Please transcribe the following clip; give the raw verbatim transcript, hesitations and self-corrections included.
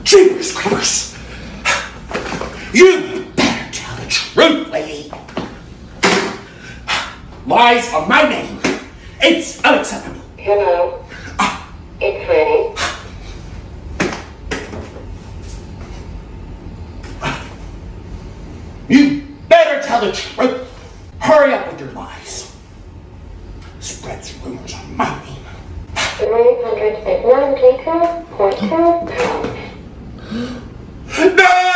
Jeepers creepers! You better tell the truth, lady. Lies are my name. It's unacceptable. Hello. It's Freddy. You better tell the truth. Hurry up with your lies. Spread some rumors on my name. three hundred ninety-two point two pounds. No!